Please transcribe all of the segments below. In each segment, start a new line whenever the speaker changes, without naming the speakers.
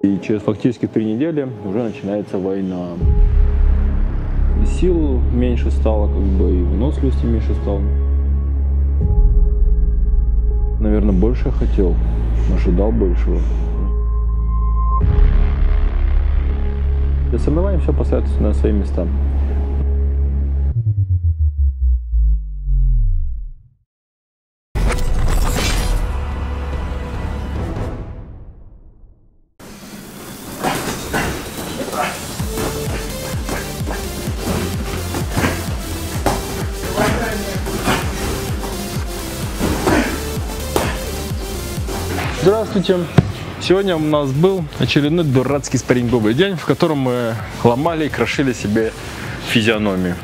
И через фактически 3 недели уже начинается война. Сил меньше стало, как бы, и выносливости меньше стало. Наверное, больше я хотел, ожидал большего. Для соревнований все поставить на свои места. Здравствуйте! Сегодня у нас был очередной дурацкий спарринговый день, в котором мы ломали и крошили себе физиономию.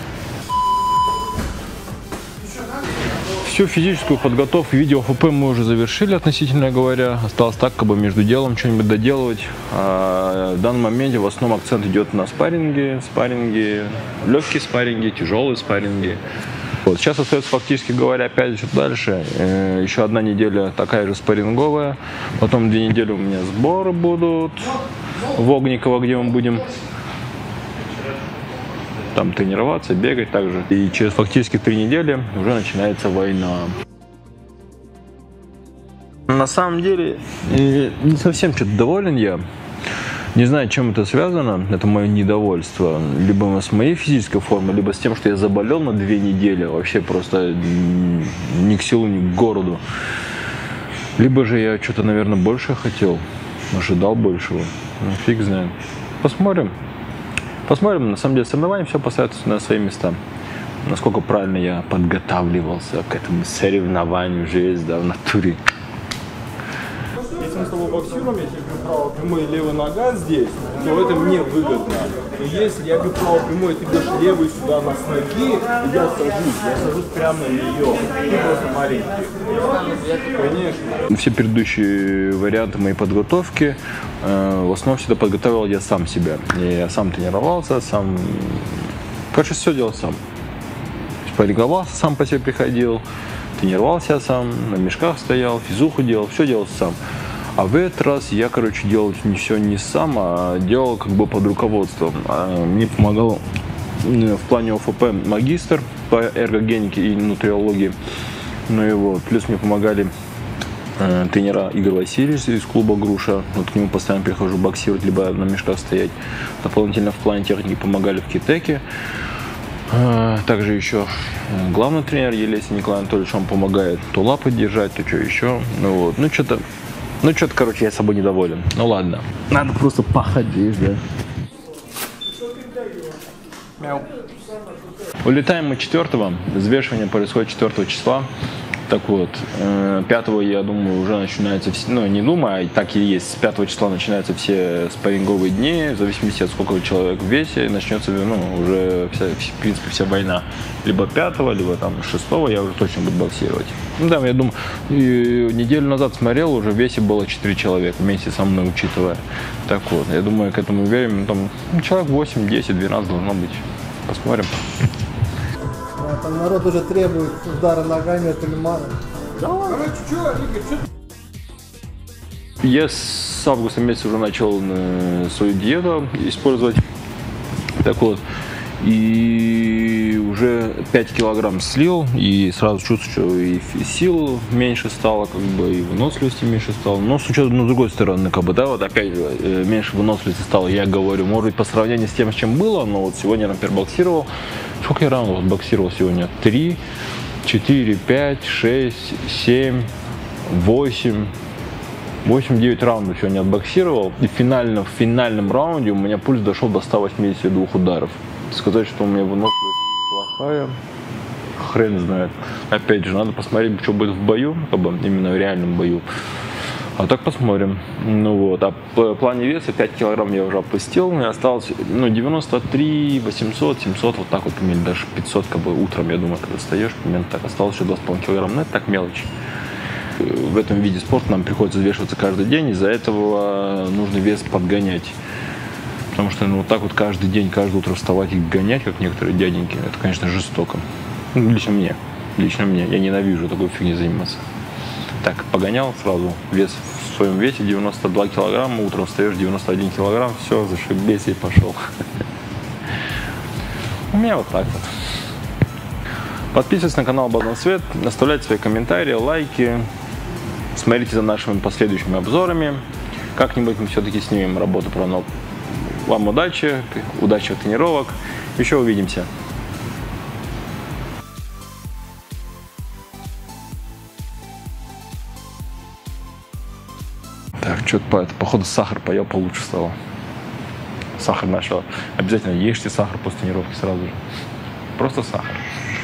Всю физическую подготовку в виде ОФП мы уже завершили, относительно говоря. Осталось так, как бы между делом что-нибудь доделывать. В данный момент в основном акцент идет на спарринге, легкие спарринги, тяжелые спарринги. Вот. Сейчас остается, фактически говоря, опять же дальше. Еще одна неделя такая же спарринговая. Потом 2 недели у меня сборы будут в Огниково, где мы будем там тренироваться, бегать также. И через фактически 3 недели уже начинается война. На самом деле не совсем что-то доволен я. Не знаю, чем это связано, это мое недовольство. Либо с моей физической формой, либо с тем, что я заболел на 2 недели, вообще просто ни к селу, ни к городу. Либо же я что-то, наверное, больше хотел, ожидал большего. Ну, фиг знает. Посмотрим. Посмотрим, на самом деле, соревнования все поставят на свои места. Насколько правильно я подготавливался к этому соревнованию уже есть, да, в натуре.
Если мы с тобой боксируем, я тебе бью право прямой и левая нога здесь, то это мне выгодно. Но если я бью право прямой, ты бьешь левый сюда на с ноги, я сажусь прямо на нее. Ты просто маленький. Конечно.
Все предыдущие варианты моей подготовки, в основном всегда подготовил я сам себя. Я сам тренировался, сам... Короче, все делал сам. Спарринговался, сам по себе приходил, тренировался сам, на мешках стоял, физуху делал, все делал сам. А в этот раз я, короче, делал все не сам, а делал как бы под руководством. Мне помогал в плане ОФП магистр по эргогенике и нутриологии. Ну и вот, плюс мне помогали тренера Игорь Васильевич из клуба «Груша». Вот к нему постоянно прихожу боксировать, либо на мешках стоять. Дополнительно в плане техники помогали в китеке. Также еще главный тренер Елесин Николай Анатольевич, он помогает то лапы держать, то что еще. Ну вот, ну что-то, короче, я собой недоволен. Ну ладно, надо просто походить, да. Мяу. Улетаем мы 4-го, взвешивание происходит 4 числа. Так вот, 5-го, я думаю, уже начинается, ну не думаю, а так и есть, с 5 числа начинаются все спарринговые дни, в зависимости от сколько человек в весе, начнется, ну, уже в принципе вся война. Либо 5-го, либо там 6-го я уже точно буду боксировать. Ну да, я думаю, неделю назад смотрел, уже в весе было 4 человека, вместе со мной учитывая. Так вот, я думаю, к этому верим, там человек 8, 10, 12 должно быть. Посмотрим.
Там народ уже требует удара ногами от Ильмана.
Короче, что, Игорь, что ты?
Я с августа месяца уже начал свою диету использовать. Так вот, и уже 5 килограмм слил, и сразу чувствую, что и сил меньше стало, как бы, и выносливости меньше стало. Но с учетом, с другой стороны, как бы, да, вот опять же, меньше выносливости стало, я говорю, может быть, по сравнению с тем, с чем было, но вот сегодня я, например, боксировал. Сколько я раундов боксировал сегодня? 3, 4, 5, 6, 7, 8, 8-9 раундов сегодня отбоксировал. И в финальном раунде у меня пульс дошел до 182 ударов. Сказать, что у меня выносливость плохая, хрен знает. Опять же, надо посмотреть, что будет в бою, как бы, именно в реальном бою. А так посмотрим. Ну вот, а по плане веса 5 килограмм я уже опустил, мне осталось, ну, 93, 800, 700, вот так вот, примерно, даже 500, как бы, утром, я думаю, когда встаешь, примерно так, осталось еще 2,5 килограмма, но это так мелочь. В этом виде спорта нам приходится взвешиваться каждый день, из-за этого нужно вес подгонять. Потому что, ну, вот так вот каждый день, каждое утро вставать и гонять, как некоторые дяденьки, это, конечно, жестоко. Ну, лично мне, я ненавижу такой фигней заниматься. Так, погонял сразу, вес своем весе 92 килограмма, утром встаешь 91 килограмм, все, зашибись и пошел. У меня вот так вот. Подписывайтесь на канал Богдан Свет, оставляйте свои комментарии, лайки, смотрите за нашими последующими обзорами. Как-нибудь мы все-таки снимем работу про ног. Вам удачи, удачных тренировок. Еще увидимся. Так, что-то походу сахар поел, получше стало. Сахар начал. Обязательно ешьте сахар после тренировки сразу же. Просто сахар.